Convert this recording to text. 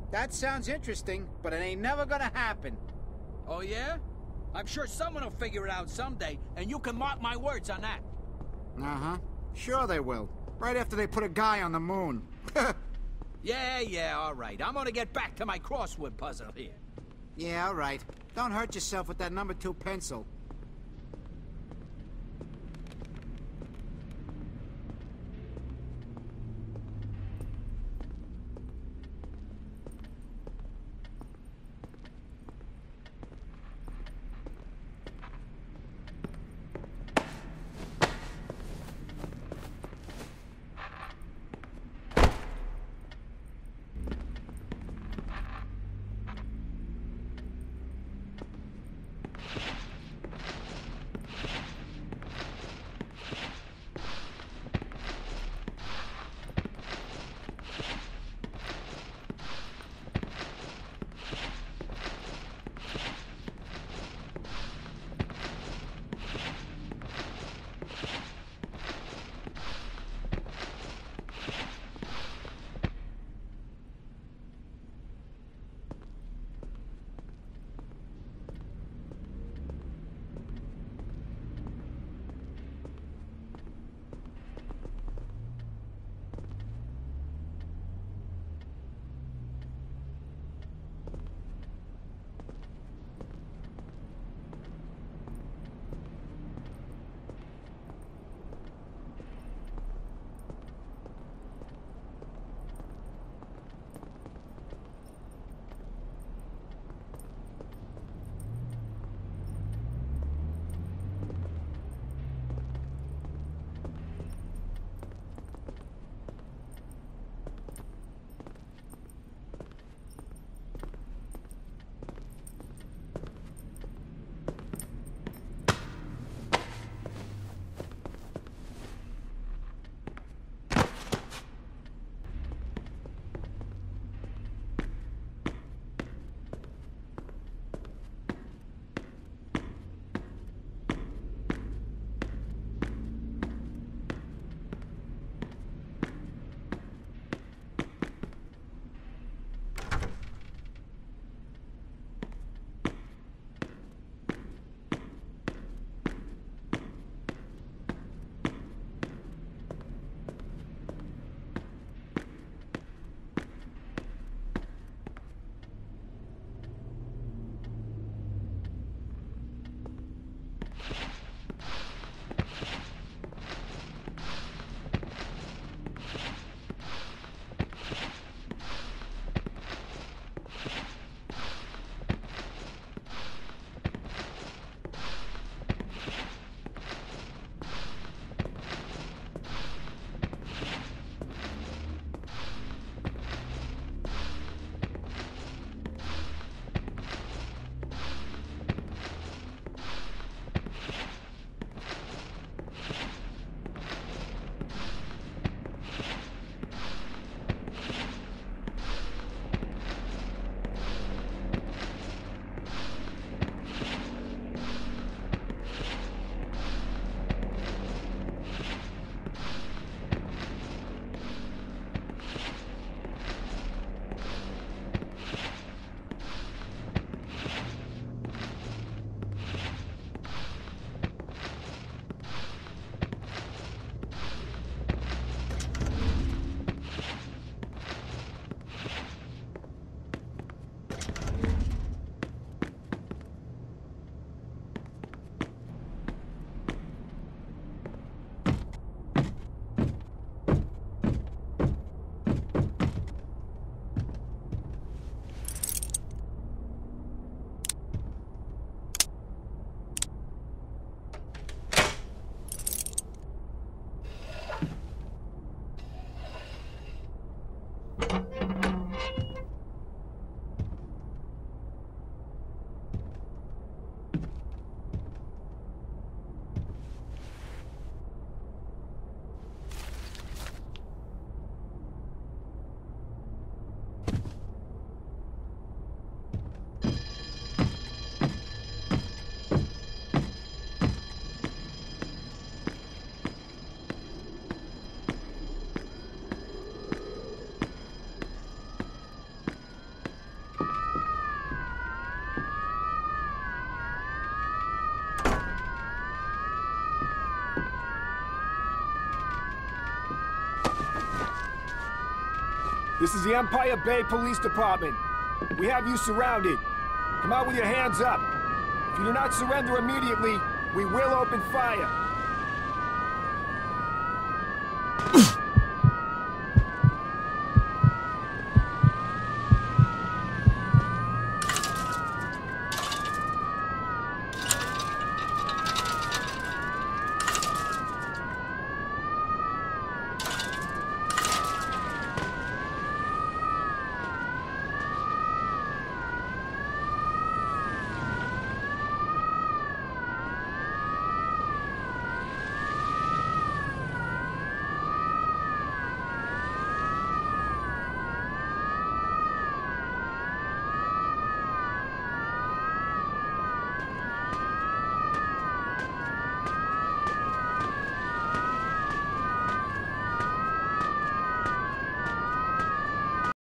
That sounds interesting, but it ain't never gonna happen. Oh, yeah? I'm sure someone will figure it out someday, and you can mark my words on that. Uh-huh. Sure they will. Right after they put a guy on the moon. Yeah, all right. I'm gonna get back to my crossword puzzle here. Yeah, all right. Don't hurt yourself with that number 2 pencil. This is the Empire Bay Police Department. We have you surrounded. Come out with your hands up. If you do not surrender immediately, we will open fire.